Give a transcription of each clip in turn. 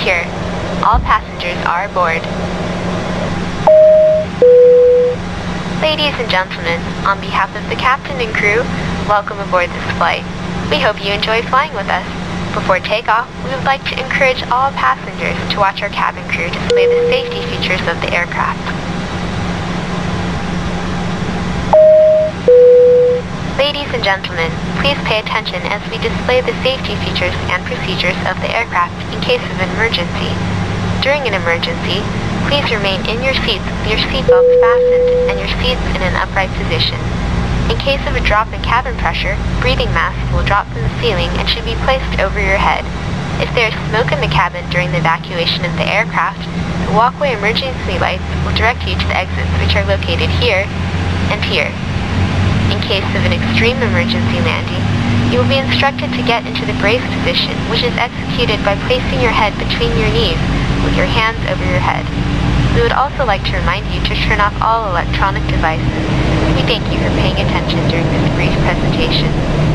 secure. All passengers are aboard. Ladies and gentlemen, on behalf of the captain and crew, welcome aboard this flight. We hope you enjoy flying with us. Before takeoff, we would like to encourage all passengers to watch our cabin crew display the safety features of the aircraft. Ladies and gentlemen, please pay attention as we display the safety features and procedures of the aircraft in case of an emergency. During an emergency, please remain in your seats with your seatbelts fastened and your seats in an upright position. In case of a drop in cabin pressure, breathing masks will drop from the ceiling and should be placed over your head. If there is smoke in the cabin during the evacuation of the aircraft, the walkway emergency lights will direct you to the exits which are located here and here. In case of an extreme emergency landing, you will be instructed to get into the brace position, which is executed by placing your head between your knees with your hands over your head. We would also like to remind you to turn off all electronic devices. We thank you for paying attention during this brief presentation.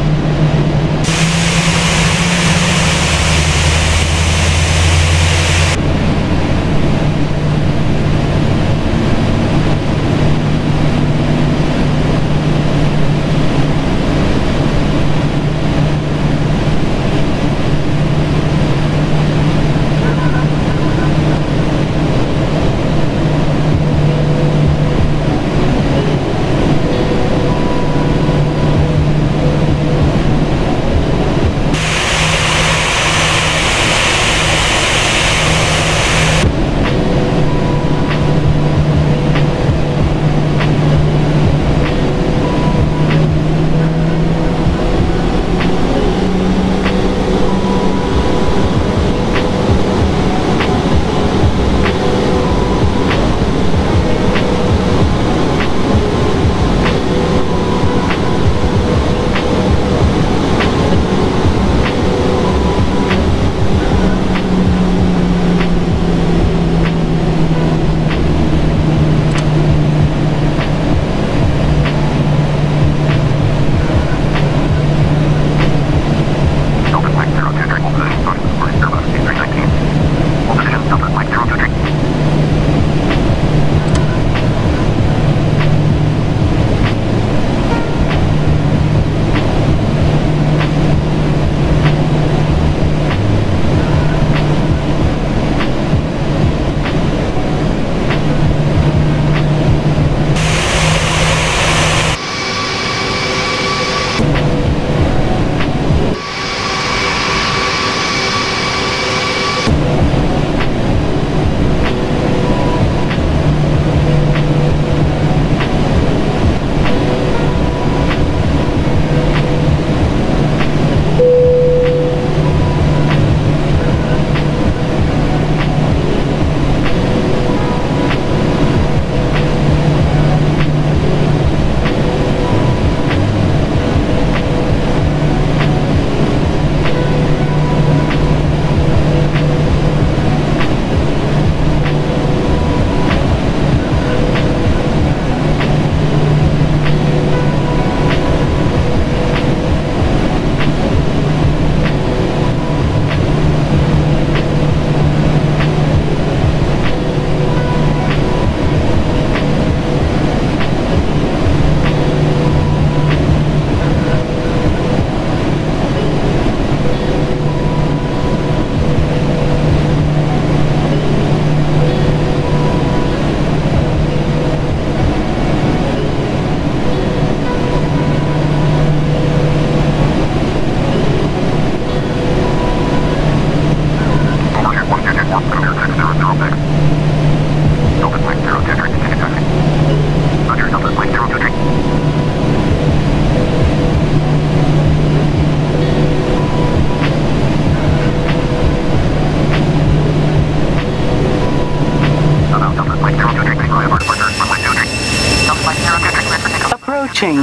Approaching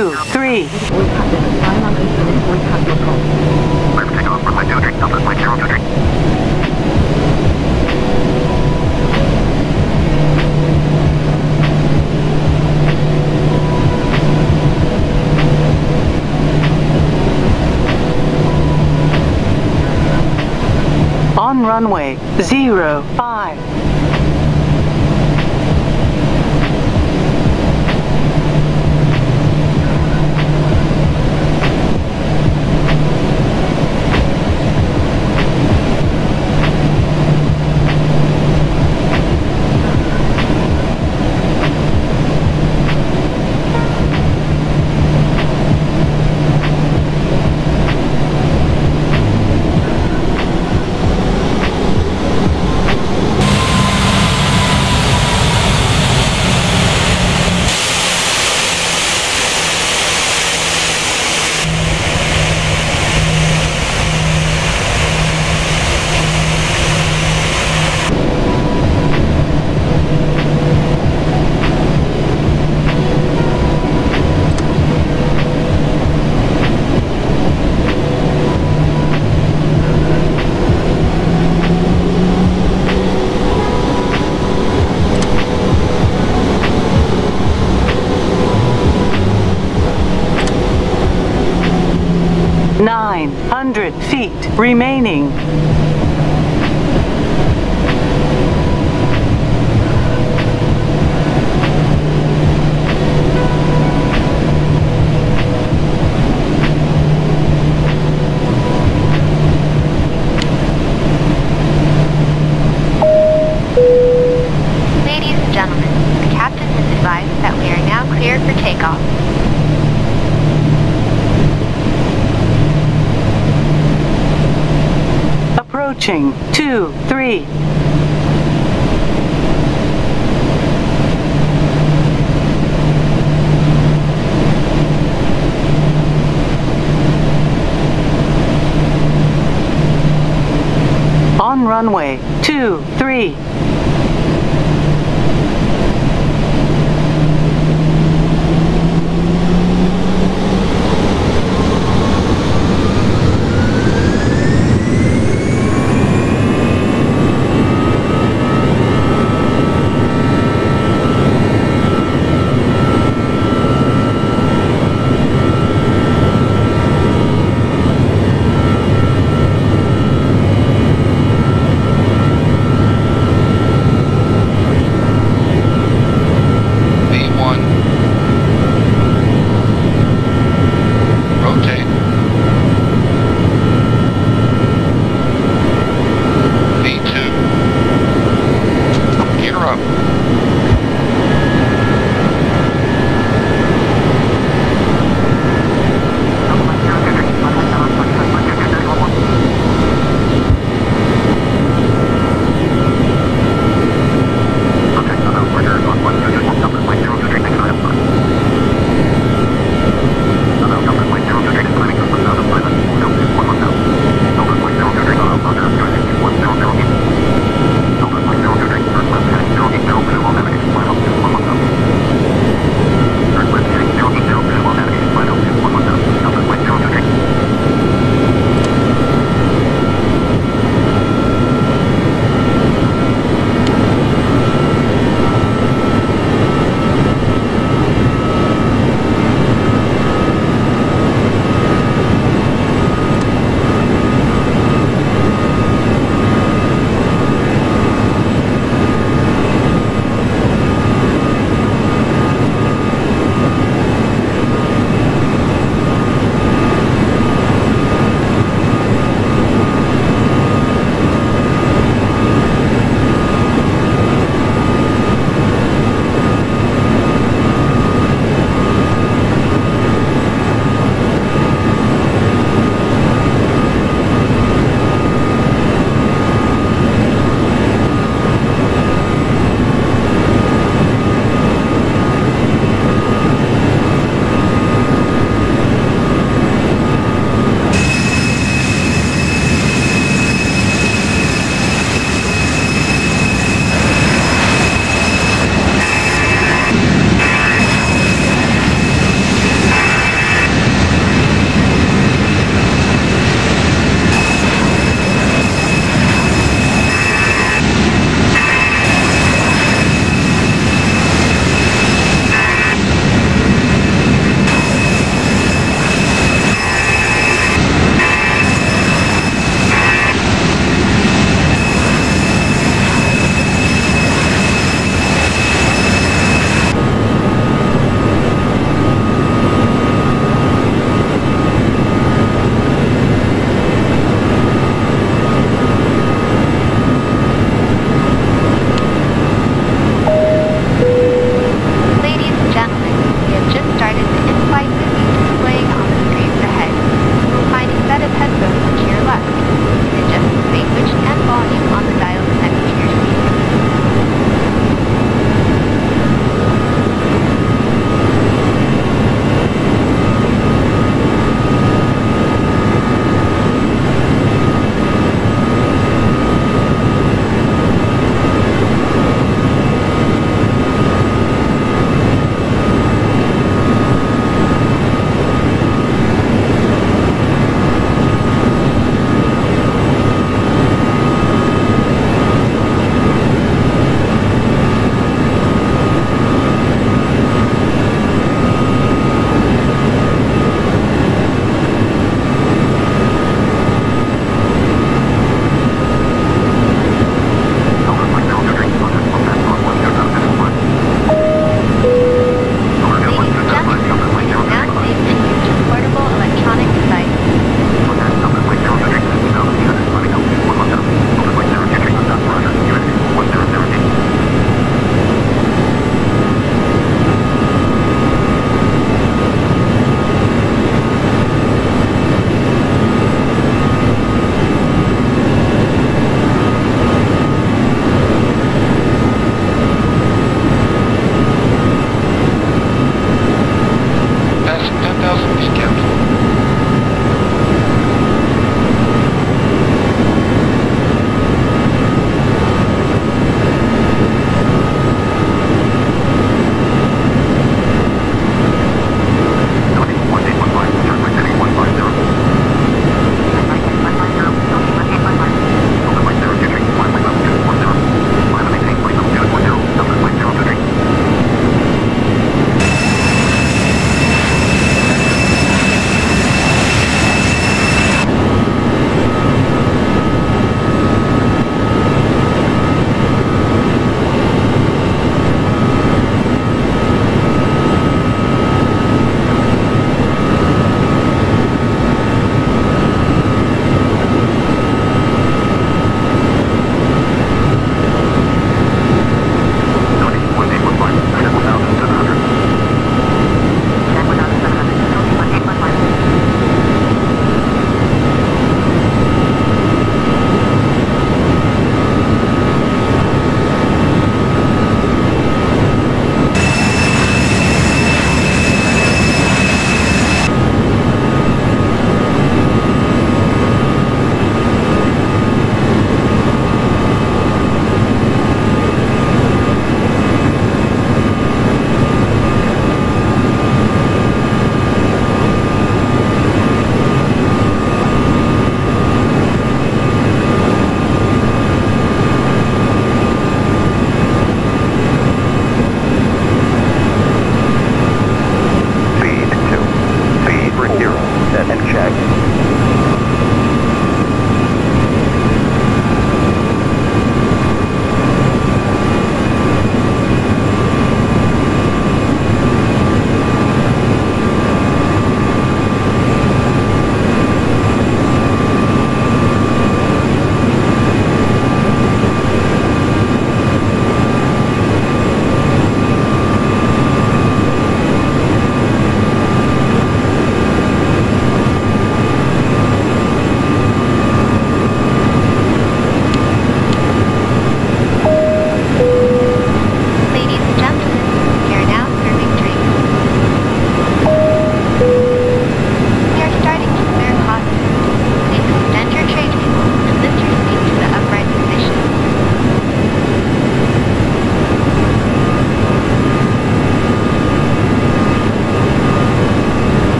2-3. On On runway 05. Nine 100 feet remaining. Ladies and gentlemen, the captain has advised that we are now clear for takeoff. Approaching 23. On runway 23.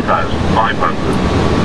2,500.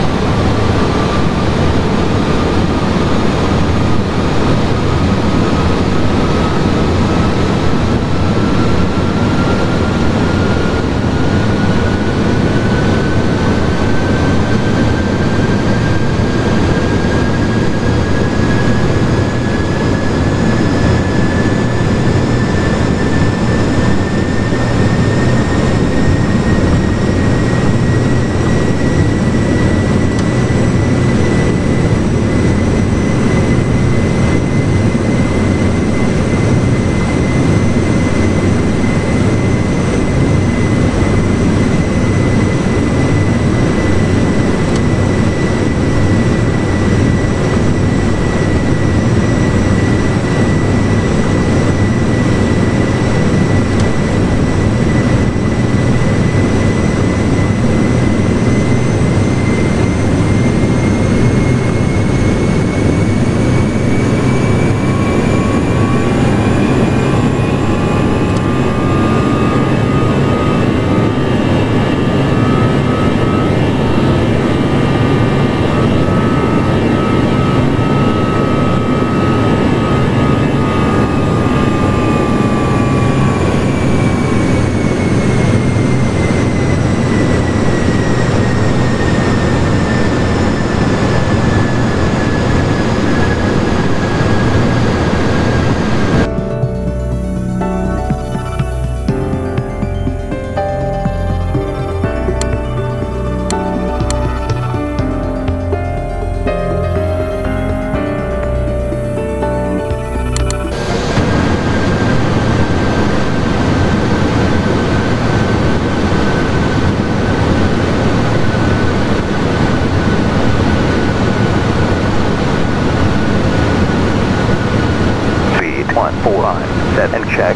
Set and check.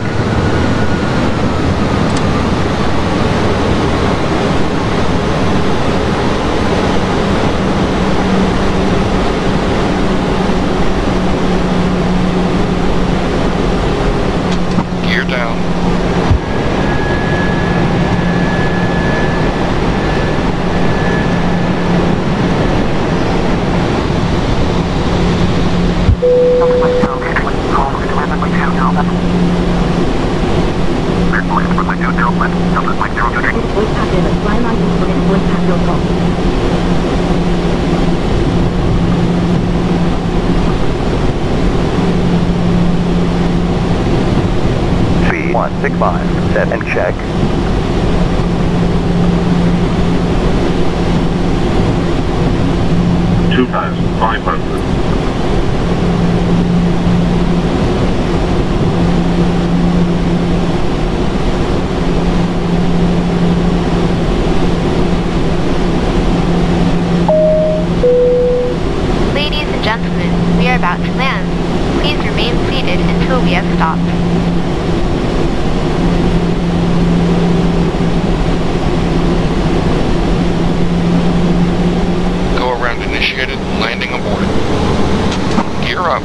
Gear down. V165, set and check. $2,500. Ladies and gentlemen, we are about to land. Please remain seated until we have stopped. Go around initiated, landing aboard. Gear up.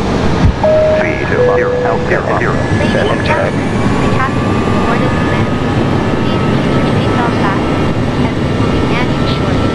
V20, out gear on. Ladies Set and and check. gentlemen, the captain has boarded the lift. Please keep your seatbelt fastened, as we will be landing shortly.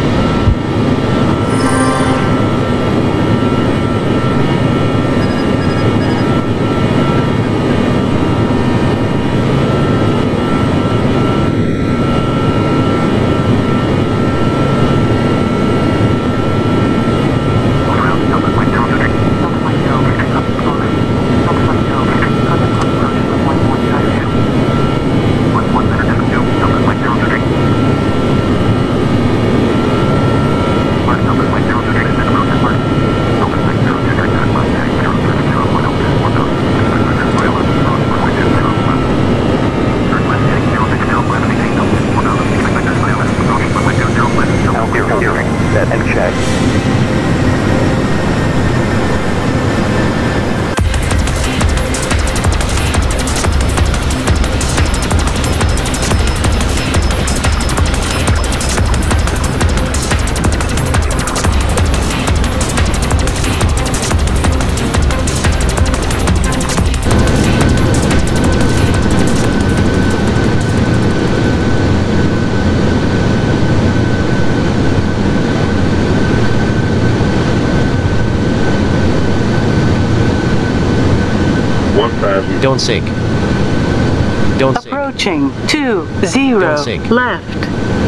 Don't sink. Don't sink. Approaching 20 Don't sink. left.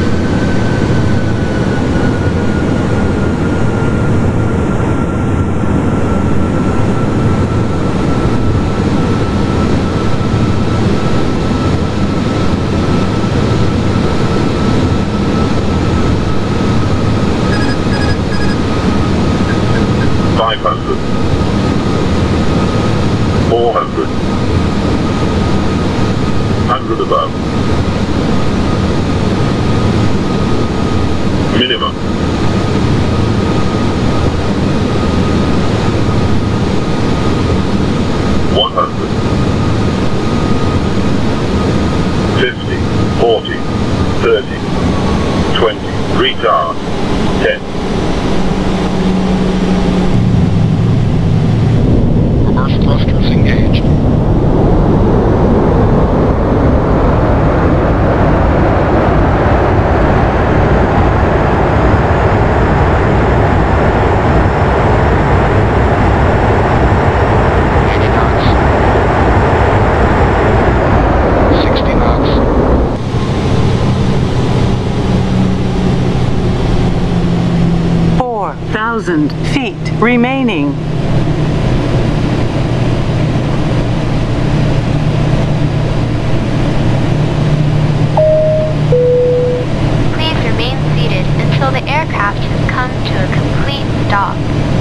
Above. Minimum. $100. 50, 40, 30, 20, retard, 10. Reverse thrusters engaged. Feet remaining. Please remain seated until the aircraft has come to a complete stop.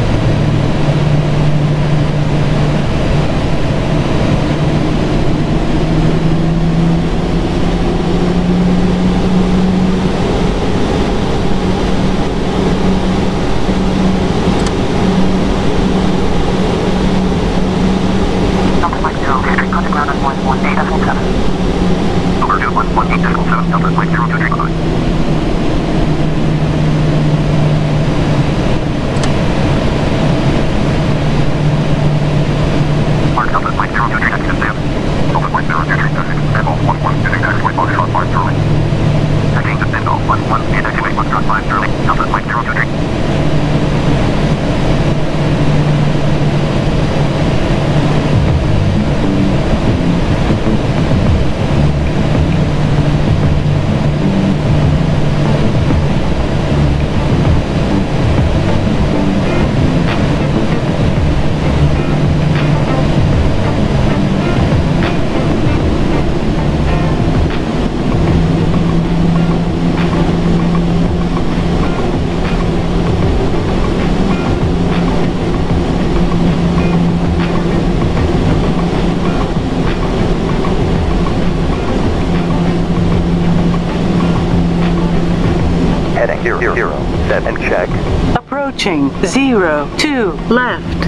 Heading 0, set and check. Approaching 02 left.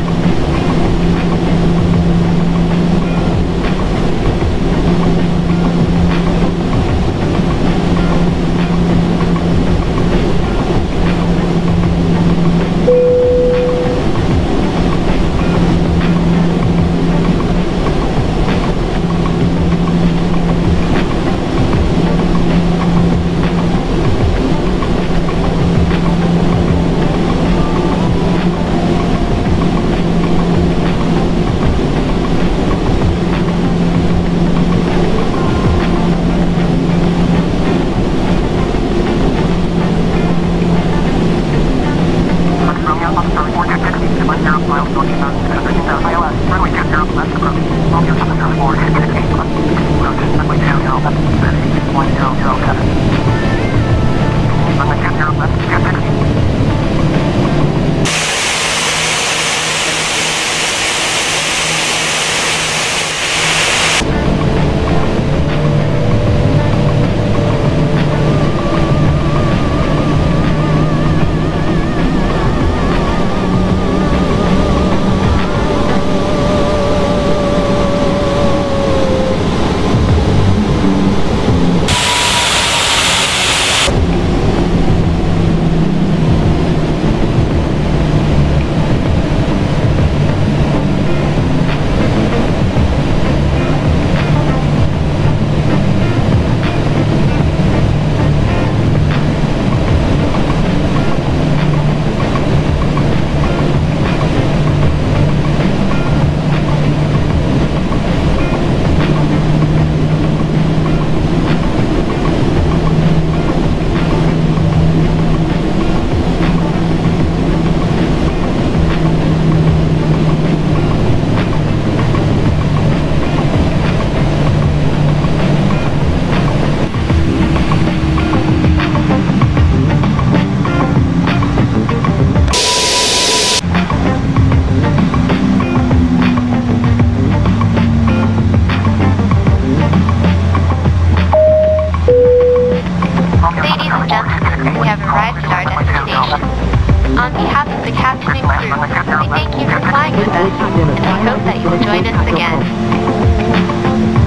we have arrived at our destination. On behalf of the captain and crew, we thank you for flying with us, and we hope that you will join us again.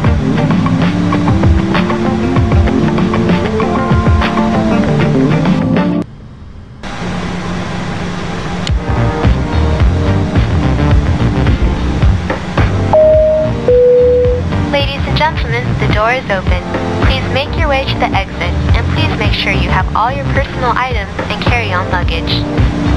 Ladies and gentlemen, the door is open. Please make your way to the exit, and please make sure you have all your personal items and carry-on luggage.